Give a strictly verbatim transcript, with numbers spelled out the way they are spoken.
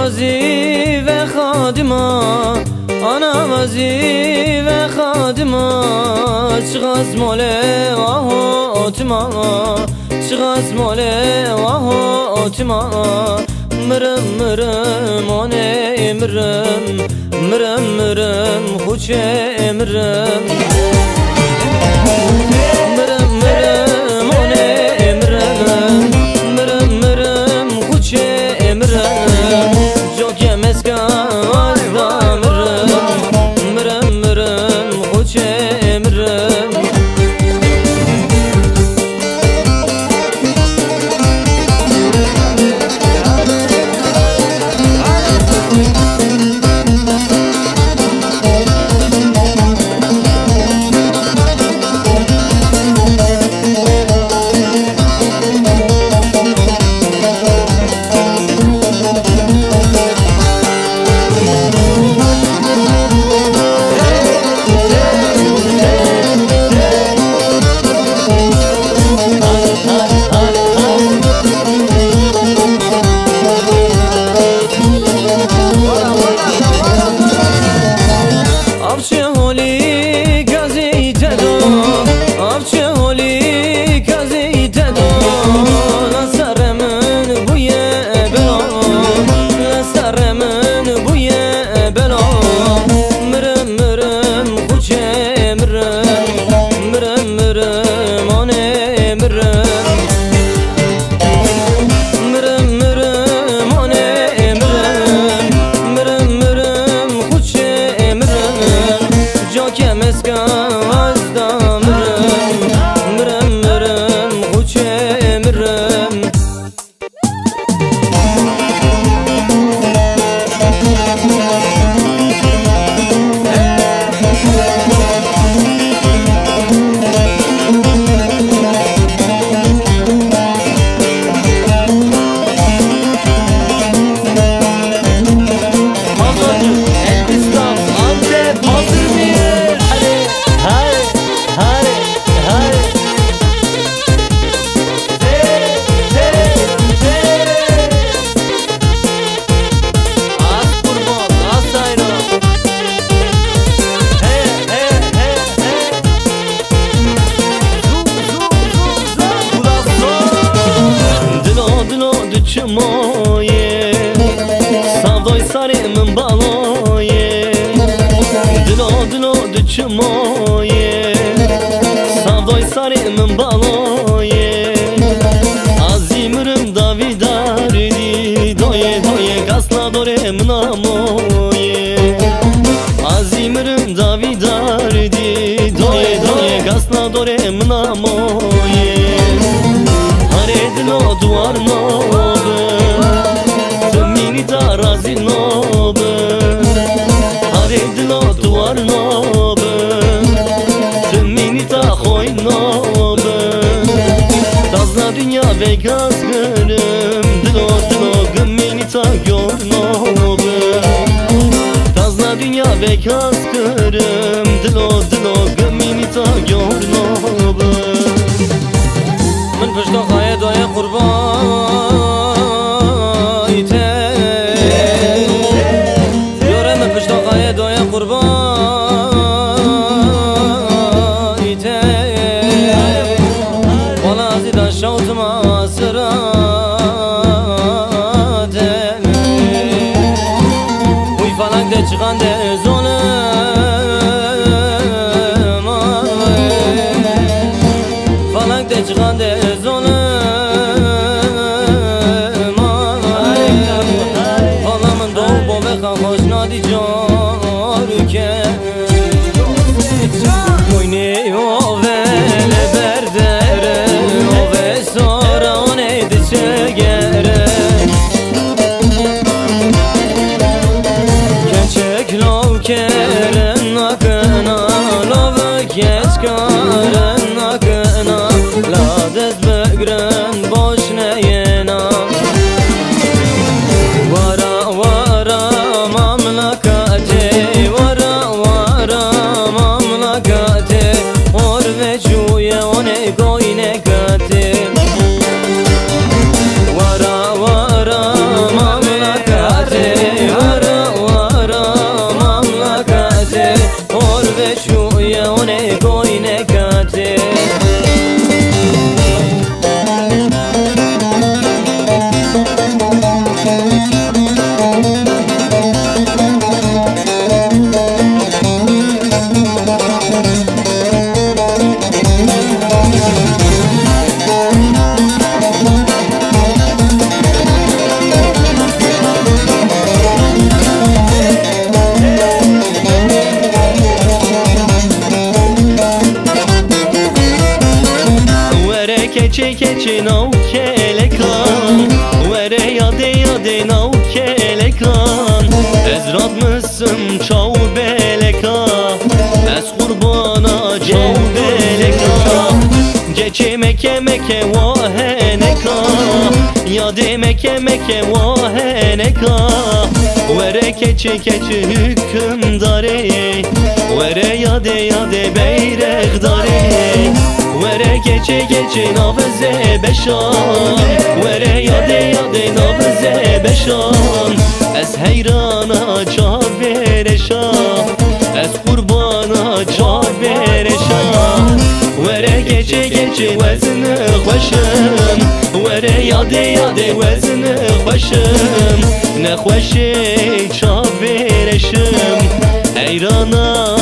وزی و خادما آنا وزی و خادما چغاز موله آه اتما چغاز موله آه اتما مرم مرم آنه مرم مرم مرم خوچه مرم مرم مرم آنه مرم مرم مرم خوچه مرم جاکه مسکا آزدا مرم مرم مرم خوچه مرم مایه سودای سر من بالایه دلا دلا دچ مایه سودای سر من بالایه عزیمرم داوی دردی دایه دایه قصلا داره منامایه عزیمرم داوی دردی دایه دایه قصلا داره منامایه هره دلا دوار نابه تمینی تا رازی نابه هره دلا دوار نابه تمینی تا خوی نابه تازنا dünya ve gaz gönüm dilo dilo gümini ta gör nabı tazna dünya ve gaz gönüm dilo dilo gümini ta gör nabı من پشتا خواهی دای قربان ته یاره من پشتا خواهی دای قربان ته والا زیده شوت ما سراته وی فلک ده چقنده ظلم فلک ده چقنده خوشنادی جارو که موینه آوه بردره آوه سارانه دچه گره کچک لاو کرن نکنه لاو کچ کرن نکنه لادت بگرن باش نینا وارا وارا مملکته وارا وارا مملکته اور وجوی آنه گوی نکته وارا وارا مملکته کچه کچه ناو کلکان وره یاده یاده ناو کلکان از راد مسم چاو بلکا از قربانا چاو بلکا گچه مکه مکه واه نکا یاده مکه مکه واه نکا وره کچه کچه hüküm dare وره یاده یاده بیرق داره وره کچه کچه نافذه بشان وره یاده یاده نافذه بشان از حیرانا چا برشان از قربانا چا برشان وره کچه کچه وزن خوشم وره یاده یاده وزن خوشم نخوشه چا برشم حیرانا